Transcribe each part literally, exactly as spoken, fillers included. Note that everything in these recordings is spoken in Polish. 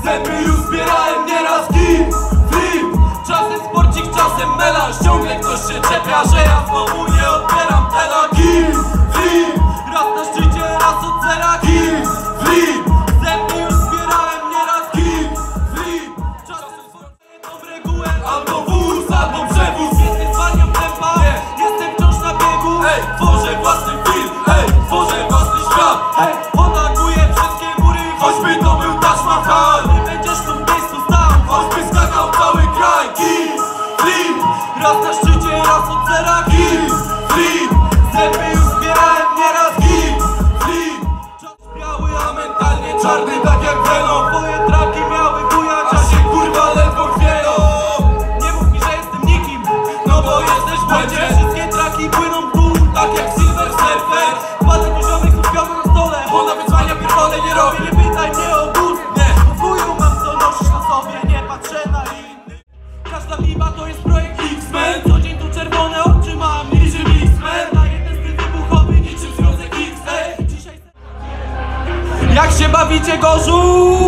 Zęby już zbierałem nieraz git, flip. Czasem sporcik, czasem melanż. Ciągle ktoś się czepia, że ja znowu nie odbieram tela. Git, flip. Raz na szczycie, raz od zera. Git, flip. Zęby już zbierałem nieraz git, flip. Czasem sporcik tą regułę. Albo wóz, albo przewóz. Jestem zwalniam tempa, jestem wciąż na biegu. Ej, tworzę własny film, ej, tworzę własny świat. Ej, atakuję wszystkie mury, choćby to był Taj Mahal. Nie będziesz tu w miejscu stał, choćby skakał cały kraj. Git, flip. Raz na szczycie, raz od zera. Git, flip. Zęby już zbierałem nieraz git, flip. Czas biały, a mentalnie czarny, tak jak Venom. Twoje traki miały bujać, a się kurwa ledwo chwieją. Nie mów mi, że jestem nikim, no bo jesteś w błędzie. Wszystkie traki płyną w dół, tak jak Silver Surfer. Wpadek poziomek skupiony na stole, ona wyzwania pierdolę nie robię. Nie pytaj mnie o gust, nie, bo w chuju mam co nosisz na sobie. Nie patrzę na innych. Każda biba to jest projekt X-Men. Co dzień tu czerwone oczy mam, niczym X-Men. Na jeden styl wybuchowy, niczym Związek X. Ej, dzisiaj... Jak się bawicie, Gorzów?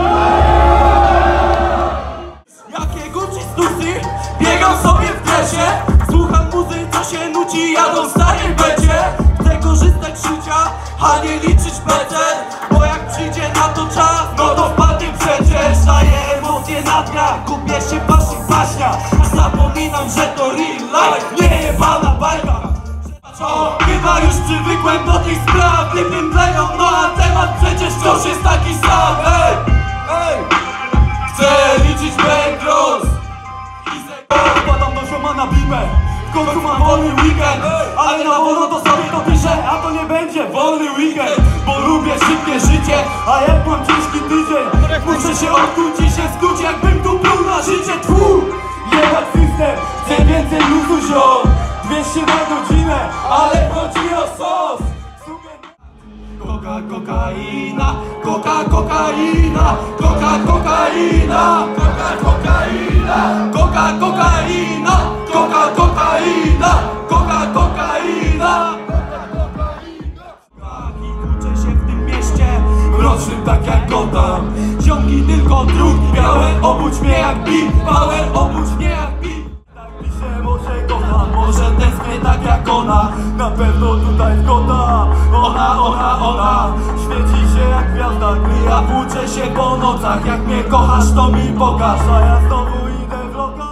Jakie Gucci stusy, biegam sobie w dresie. Słucham muzy, co się nuci, jadą w starej becie. Chcę korzystać z życia, a nie liczyć becet. Bo jak przyjdzie na to czas, no to wpadnie przecież. Daję emocje na dnia, kupię się w waszych baśniach. Zapominam, że to real life, nie jebana bajka. O, chyba już przywykłem do tych spraw. Typy mdleją, no a temat przecież wciąż jest taki sam. Ej, ej, chcę liczyć bankroll i se... Wpadam do zioma na bibę. W końcu mam wolny weekend, ale na wolno to sobie to piszę, a to nie będzie wolny weekend. Bo lubię szybkie życie, a jak mam ciężki tydzień, muszę się odkuć i się skuć, jakbym tu pluł na życie. Tfu, jebać system, chcę więcej luzu ziom. Dwieście na godzinę, ale chodzi o sos. Koka, kokaina, koka, kokaina, koka, kokaina, koka, kokaina, koka, kokaina, koka, kokaina, koka, kokaina. I uczę się w tym mieście mrocznym tak jak Gotham. Ziomki tylko drugi, białe obudź mnie jak bit, power obudź mnie jak bit. Tak piszę, może kocham, może tęsknię tak jak ona. Na pewno tutaj zgoda. Ona, ona, ona świeci się jak gwiazda, gdy ja włóczę się po nocach. Jak mnie kochasz, to mi pokaż, a ja znowu idę w lokal.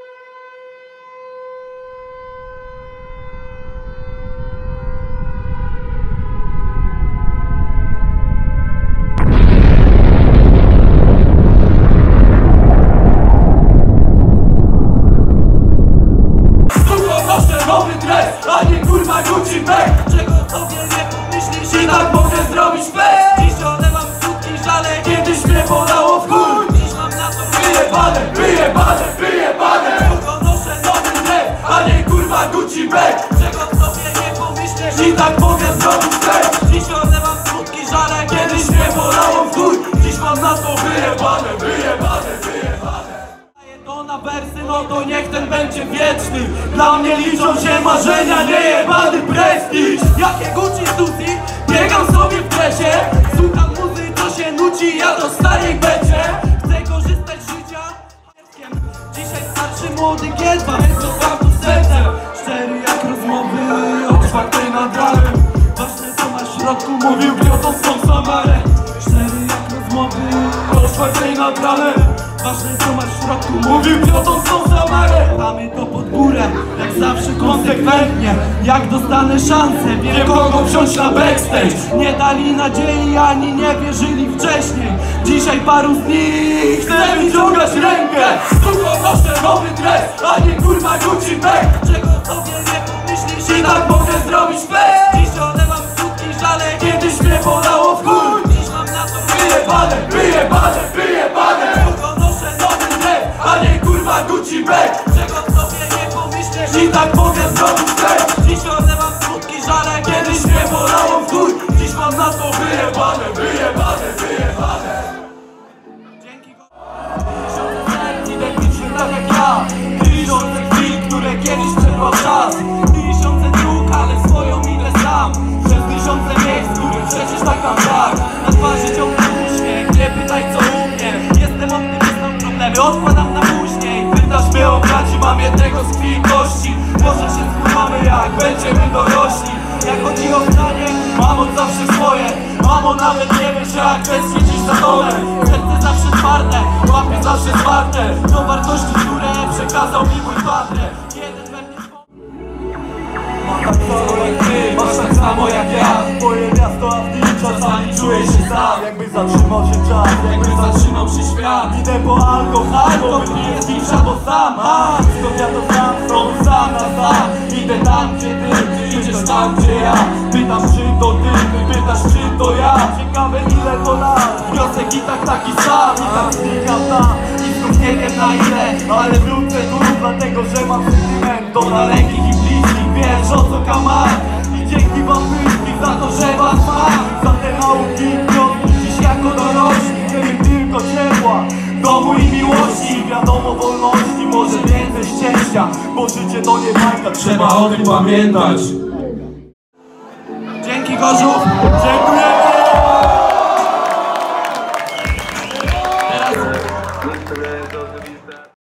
Nowy dres, a nie kurwa Gucci bag. Czego sobie nie pomyślisz i tak mogę zrobić fest. Dziś olewam sutki żale, kiedyś mnie bolało w chuj. Dziś mam na to wyjebane, wyjebane, wyjebane. Czego noszę nowy dres, a nie kurwa Gucci bag. Czego sobie nie pomyślisz i tak mogę zrobić fest. Dziś olewam sutki żale, kiedyś mnie bolało w chuj. Dziś mam na to wyjebane, wyjebane, wyjebane. To na wersy, no to niech ten będzie wieczny. Dla mnie liczą się marzenia, niejebany prestiż. Jakie Gucci sushi, biegam sobie w dresie. Słucham muzy, co się nuci, ja do starej becie. Chcę korzystać z życia. Dzisiaj starszy młody giedba, jest to warto sercem. Szczery jak rozmowy o czwartej nad ranem. Ważne co na środku, mówił Piotr z Samarę. Szczery jak rozmowy o czwartej nad ranem. Ważne co masz w środku, mówił Piotr z Samarę. Mamy to pod górę, jak zawsze konsekwentnie. Jak dostanę szansę, wiem kogo wziąć na backstage. Nie dali nadziei, ani nie wierzyli wcześniej. Dzisiaj paru z nich chce wyciągać rękę. Długo noszę nowy dres, a nie kurwa Gucci bag. Czego sobie nie pomyślisz i tak mogę zrobić fest. Dziś olewam sutki żale, kiedyś mnie bolało w chuj. Dziś mam na to wyjebane, wyjebane, wyjebane. Długo noszę nowy dres, a nie kurwa Gucci bag. Czego sobie nie pomyślisz i tak mogę zrobić fest. Dziś olewam sutki żale, kiedyś mnie bolało w chuj. Dziś mam na to wyjebane, wyjebane, wyjebane. Dzięki go. Tysiące tak jak ja. Tysiące chwil, które kiedyś przerwał czas. Tysiące dróg, ale swoją idę sam. Przez tysiące miejsc, których przecież tak nam brak. Na twarzy ciągle uśmiech, nie pytaj co u mnie. ale odkładam na później. Pytasz mnie o braci, mam jednego z krwi i kości. Może się schowamy jak będziemy dorośli. Jak chodzi o zdanie, mam od zawsze swoje. Mamo, nawet nie wiesz jak tęsknię dziś za domem. Serce zawsze twarde, łapie zawsze zwarte. To wartości, które przekazał mi mój partner. Jeden we mnie mam tak samo jak ty, masz tak samo jak ja. Moje miasto, a w nim czasami czuję się sam. Jakby zatrzymał się czas, Jakby zatrzymał się świat. idę po alkohol, bo wypiję z kimś albo sam. A, skąd ja to sam, stąd sam na sam. Idę tam gdzie ty, ty idziesz tam gdzie ja. Pytasz czy to ty, ty pytasz czy to ja. Ciekawe ile to lat, wniosek i tak taki sam. I tak znikam tam, i znów nie wiem na ile. Ale wrócę tu dlatego, że mam sentyment do dalekich i bliskich. Wiesz o co kaman. I dzięki wam wszystkim za to, że was mam. Za te nauki i wnioski, dziś jako dorośli chcemy tylko ciepła, domu i miłości. Wiadomo wolności, może więcej szczęścia, bo życie to nie bajka, Trzeba o tym pamiętać.